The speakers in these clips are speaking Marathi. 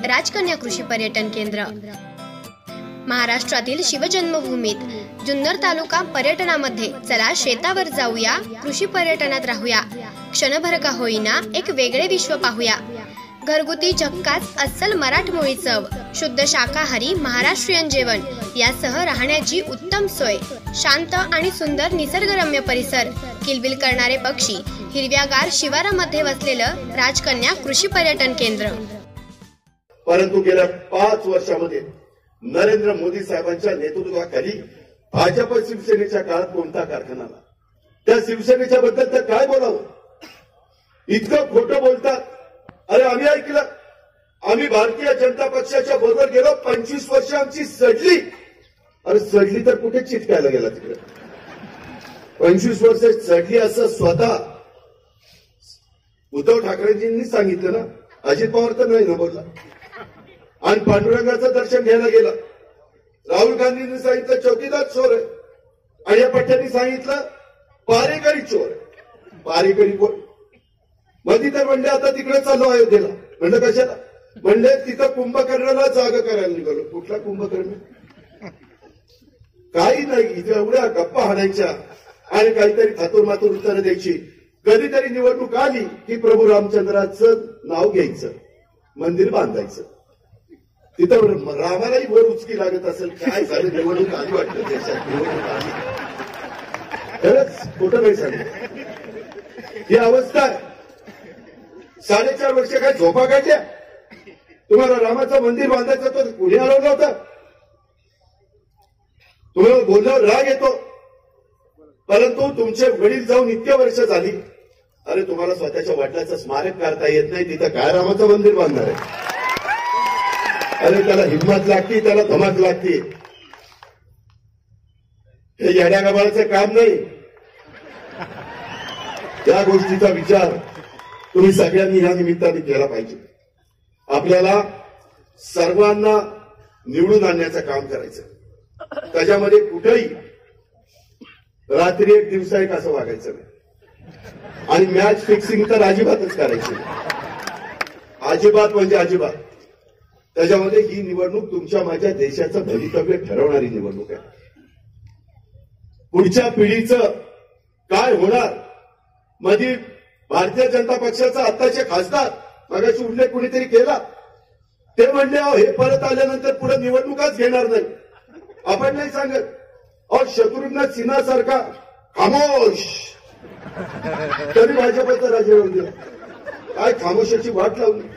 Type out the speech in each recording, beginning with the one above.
राजकन्या कृषी पर्यटन केंद्र। महाराष्ट्रातील शिवजन्मभूमीत जुन्नर तालुका पर्यटनामध्ये चला शेतावर जाऊया, कृषी पर्यटनात राहूया, क्षणभर का होईना एक वेगळे विश्व पाहूया। घरगुती झक्कास अस्सल मराठमोळी चव, शुद्ध शाकाहारी महाराष्ट्रीयन जेवण यासह राहण्याची उत्तम सोय, शांत आणि सुंदर निसर्गरम्य परिसर, किलबिल करणारे पक्षी, हिरव्यागार शिवारामध्ये वसलेलं राजकन्या कृषी पर्यटन केंद्र। परंतु गेल्या 5 वर्षामध्ये नरेंद्र मोदी साहेबांच्या नेतृत्वाखाली भाजप शिवसेनेच्या काळात कोणता कारखाना आला? त्या शिवसेनेच्या बद्दल तर काय बोलावं? इतकं खोटं बोलतात। अरे आम्ही ऐकलं, आम्ही भारतीय जनता पक्षाच्या बरोबर गेलो, 25 वर्ष आमची सडली। अरे सडली तर कुठे चिटकायला गेला तिकडे? 25 वर्ष सडली असं स्वतः उद्धव ठाकरेजींनी सांगितलं ना, अजित पवार तर नाही ना बोलला। आणि पांडुरंगाचं दर्शन घ्यायला गेला। राहुल गांधींनी सांगितलं चौकीदार चोर आहे, आणि या पठ्ठ्यांनी सांगितलं पारेकरी चोर आहे। पारेकरी कोण? मध्ये तर म्हणले आता तिकडे चाललो अयोध्येला। म्हणलं कशाला? म्हणले तिथं कुंभकर्णाला जागा करायला निघालो। कुठला कुंभकर्ण? काही नाही, इथे एवढ्या गप्पा हाणायच्या आणि काहीतरी थातूरमातूर उत्तरं द्यायची। कधीतरी निवडणूक आली की प्रभू रामचंद्राचं नाव घ्यायचं, मंदिर बांधायचं। तिथं रामालाही वर उचकी लागत असेल, काय झालं निवडणूक आली वाटतं देशात, निवडणूक आली। खरंच खोटं नाही सांगितलं। ही अवस्था आहे। 4.5 वर्ष काय झोपा काढल्या? तुम्हाला रामाचं मंदिर बांधायचं तर कुणी हरवलं होतं? तुम्हाला बोलल्यावर राग येतो, परंतु तुमचे वडील जाऊन इतके वर्ष झाली, अरे तुम्हाला स्वतःच्या वडिलांचं स्मारक करता येत नाही, तिथं काय रामाचं मंदिर बांधणार आहे? अरे त्याला हिंमत लागते, त्याला धमक लागते। हे येड्या गबाळाचं काम नाही। त्या गोष्टीचा विचार तुम्ही सगळ्यांनी या निमित्ताने केला पाहिजे। आपल्याला सर्वांना निवडून आणण्याचं काम करायचं। त्याच्यामध्ये कुठेही रात्री एक दिवसा एक असं वागायचं नाही, आणि मॅच फिक्सिंग तर अजिबातच करायची नाही। अजिबात म्हणजे अजिबात। त्याच्यामध्ये ही निवडणूक तुमच्या माझ्या देशाचं भवितव्य ठरवणारी निवडणूक आहे। पुढच्या पिढीचं काय होणार? मध्ये भारतीय जनता पक्षाचा आताचे खासदार मगाशी उल्लेख कुणीतरी केला, ते म्हणले हे परत आल्यानंतर पुढे निवडणुकाच घेणार नाही। आपण नाही सांगत, और शत्रुघ्न सिन्हा सारखा खामोश, तरी भाजपचा राजीनामा दिला। काय खामोशाची वाट लावली?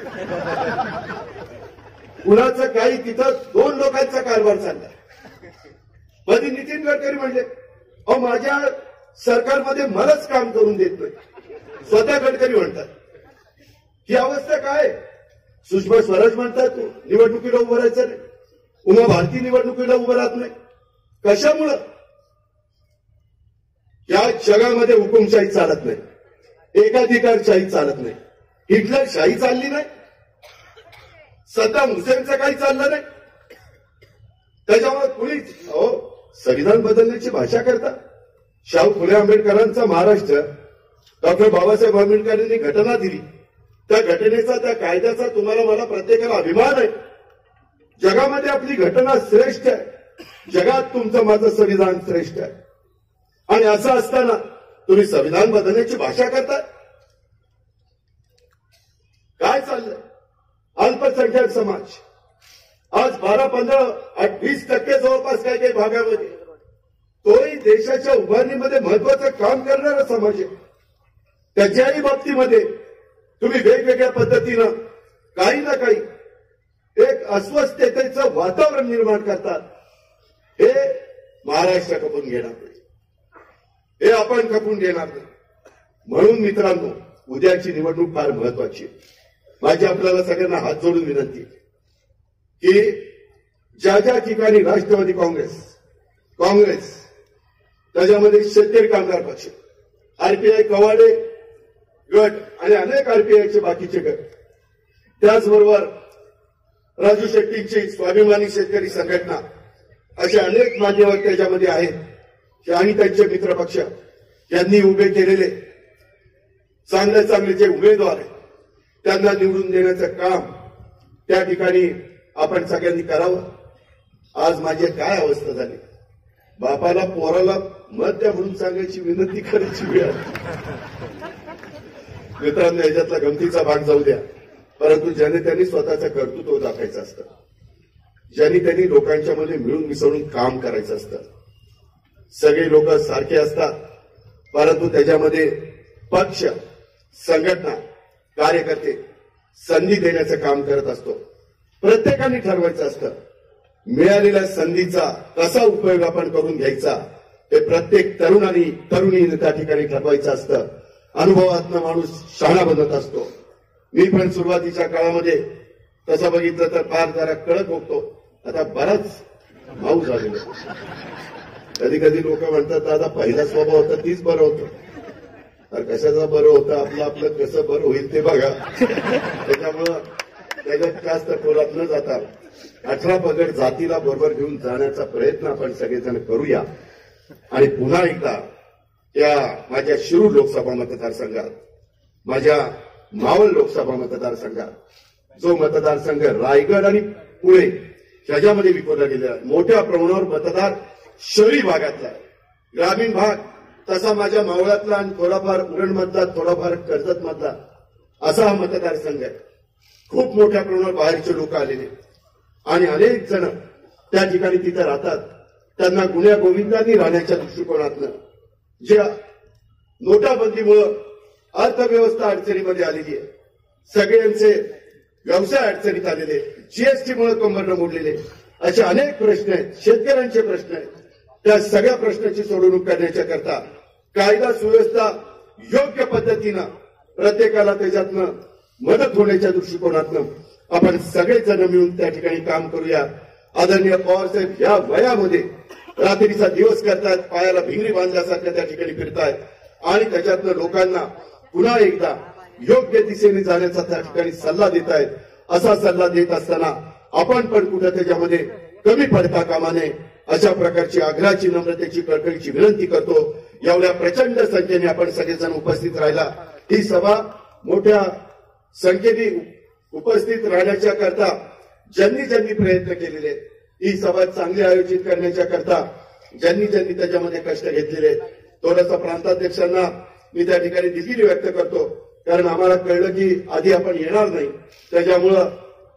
कुणाचं काही तिथं 2 लोकांचा कारभार चालला। मध्ये नितीन गडकरी म्हणले माझ्या सरकारमध्ये मलाच काम करून देत नाही, स्वतः गडकरी म्हणतात। ही अवस्था काय? सुषमा स्वराज म्हणतात निवडणुकीला उभं राहायचं नाही, उमा भारती निवडणुकीला उभं राहत नाही। कशामुळं? या जगामध्ये हुकुमशाही चालत नाही, एकाधिकारशाही चालत नाही, हिटलरशाही चालली नाही, सद्दाम हुसेनचं काही चाललं नाही। त्याच्यामुळे कुणीच संविधान बदलण्याची भाषा करता। शाहू फुले आंबेडकरांचा महाराष्ट्र, डॉक्टर बाबासाहेब आंबेडकरांनी घटना दिली, त्या घटनेचा, त्या कायद्याचा तुम्हाला मला प्रत्येकाला अभिमान आहे। जगामध्ये आपली घटना श्रेष्ठ आहे, जगात तुमचं माझं संविधान श्रेष्ठ आहे, आणि असं असताना तुम्ही संविधान बदलण्याची भाषा करताय? काय चाललंय? अल्पसंख्याक समाज आज 12-15-20% जवळपास काही काही भागामध्ये, तोही देशाच्या उभारणीमध्ये महत्वाचं काम करणारा समाज आहे। त्याच्याही बाबतीमध्ये तुम्ही वेगवेगळ्या पद्धतीनं काही ना काही एक अस्वस्थतेचं वातावरण निर्माण करतात। हे महाराष्ट्र खपून घेणार नाही, हे आपण खपून घेणार नाही। म्हणून मित्रांनो, उद्याची निवडणूक फार महत्वाची आहे। माझी आपल्याला सगळ्यांना हात जोडून विनंती की ज्या ज्या ठिकाणी राष्ट्रवादी काँग्रेस, त्याच्यामध्ये शेतकरी कामगार पक्ष, आरपीआय कवाडे गट आणि अनेक आरपीआयचे बाकीचे गट, त्याचबरोबर राजू शेट्टींची स्वाभिमानी शेतकरी संघटना, असे अनेक मान्यवर त्याच्यामध्ये आहेत, आणि त्यांचे मित्रपक्ष यांनी उभे केलेले चांगले जे उमेदवार आहेत त्यांना निवडून देण्याचं काम त्या ठिकाणी आपण सगळ्यांनी करावं. आज माझी काय अवस्था झाली, बापाला पोराला मत द्या म्हणून सांगायची विनंती करायची वेळ आली. मित्रांनो, याच्यातला गमतीचा भाग जाऊ द्या, परंतु ज्याने त्यांनी स्वतःचं कर्तृत्व दाखवायचं असतं, ज्यांनी त्यांनी लोकांच्या मध्ये मिळून मिसळून काम करायचं असतं. सगळे लोक सारखे असतात, परंतु त्याच्यामध्ये पक्ष, संघटना, कार्यकर्ते संधी देण्याचं काम करत असतो. प्रत्येकाने ठरवायचं असतं मिळालेल्या संधीचा कसा उपयोग आपण करून घ्यायचा, हे प्रत्येक तरुणीने त्या ठिकाणी ठरवायचं असतं. अनुभवातनं माणूस शहाणा बनत असतो. मी पण सुरुवातीच्या काळामध्ये तसं बघितलं तर फार जरा कडक होतो, आता बराच भाऊ झालेलो. कधी कधी लोक म्हणतात दादा पहिला स्वभाव होता तीच बरं होतं. तर कशाचा बरं होतं, आपलं कसं बरं होईल ते बघा. त्याच्यामुळं त्याच्यात जास्त खोलात न जाता 18 पगड जातीला बरोबर घेऊन जाण्याचा प्रयत्न आपण सगळेजण करूया. आणि पुन्हा एकदा त्या माझ्या शिरूर लोकसभा मतदारसंघात, माझ्या मावळ लोकसभा मतदारसंघात, जो मतदारसंघ रायगड आणि पुणे ह्याच्यामध्ये विखुरला गेलेला मोठ्या प्रमाणावर मतदार शहरी भागातला, ग्रामीण भाग तसा माझ्या मावळातला आणि थोडाफार उरणमधला, थोडाफार कर्जत मधला असा हा मतदारसंघ आहे. खूप मोठ्या प्रमाणावर बाहेरचे लोक आलेले आणि अनेक जण त्या ठिकाणी तिथे राहतात. त्यांना गुण्या गोविंदांनी राहण्याच्या दृष्टिकोनातनं ज्या नोटाबंदीमुळं अर्थव्यवस्था अडचणीमध्ये आलेली आहे, सगळ्यांचे व्यवसाय अडचणीत आलेले, जीएसटीमुळे कंबरनं मोडलेले असे अनेक प्रश्न आहेत, शेतकऱ्यांचे प्रश्न आहेत. त्या सगळ्या प्रश्नाची सोडवणूक करण्याच्या करता कायदा सुव्यवस्था योग्य पद्धतीनं प्रत्येकाला त्याच्यातनं मदत होण्याच्या दृष्टिकोनातनं आपण सगळेजण मिळून त्या ठिकाणी काम करूया. आदरणीय पवारसाहेब या वयामध्ये रात्रीचा दिवस करतायत, पायाला भिंगरी बांधल्यासारखं त्या ठिकाणी फिरतायत आणि त्याच्यातनं लोकांना पुन्हा एकदा योग्य दिशेने जाण्याचा त्या ठिकाणी सल्ला देत आहेत. असा सल्ला देत असताना आपण पण कुठं त्याच्यामध्ये कमी पडता कामा नये अशा प्रकारची आग्रहाची, नम्रतेची, कळकळीची विनंती करतो. एवढ्या प्रचंड संख्येने आपण सगळेजण उपस्थित राहिला. ही सभा मोठ्या संख्येने उपस्थित राहण्याच्या करता ज्यांनी प्रयत्न केलेले, ही सभा चांगली आयोजित करण्याच्या करता ज्यांनी त्याच्यामध्ये कष्ट घेतलेले, थोडासा प्रांताध्यक्षांना मी त्या ठिकाणी दिलगिरी व्यक्त करतो. कारण आम्हाला कळलं की आधी आपण येणार नाही, त्याच्यामुळं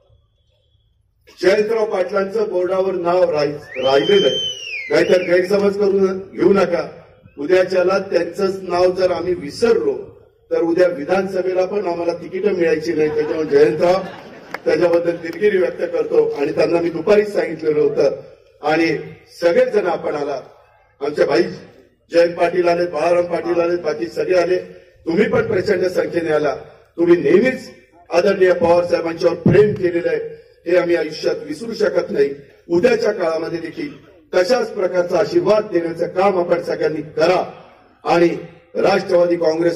जयंतराव पाटलांचं बोर्डावर नाव राहिलेलं आहे. नाहीतर गैरसमज करून घेऊ नका. उद्याच्याला त्यांचंच नाव जर आम्ही विसरलो तर उद्या विधानसभेला पण आम्हाला तिकीटं मिळायची नाही. त्याच्यामुळे जयंतराव त्याच्याबद्दल दिलगिरी व्यक्त करतो आणि त्यांना मी दुपारीच सांगितलेलं होतं. आणि सगळेजण आपण आला. आमचे भाई जयंत पाटील आले, बाळाराम पाटील आले, बाकी सगळे आले. तुम्ही पण प्रचंड संख्येने आला. तुम्ही नेहमीच आदरणीय पवार साहेबांच्यावर प्रेम केलेलं आहे, हे आम्ही आयुष्यात विसरू शकत नाही. उद्याच्या काळामध्ये देखील तशाच प्रकारचा आशीर्वाद देण्याचं काम आपण सगळ्यांनी करा. आणि राष्ट्रवादी काँग्रेस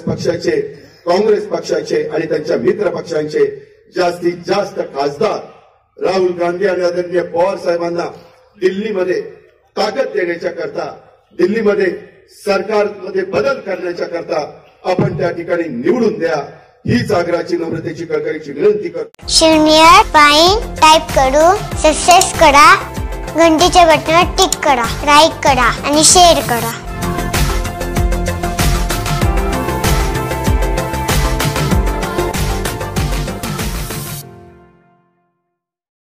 पक्षाचे आणि त्यांच्या मित्र पक्षांचे जास्तीत जास्त खासदार राहुल गांधी आणि आदरणीय पवार साहेबांना दिल्लीमध्ये ताकद देण्याच्या करता, दिल्लीमध्ये सरकारमध्ये बदल करण्याच्या करता आपण त्या ठिकाणी निवडून द्या, हीच आग्रहाची, नम्रतेची, कळकळीची विनंती करतो. शून्य पाईन टाईप करून सक्सेस करा. घंटीच्या बटनावर टिक करा, लाईक करा आणि शेअर करा.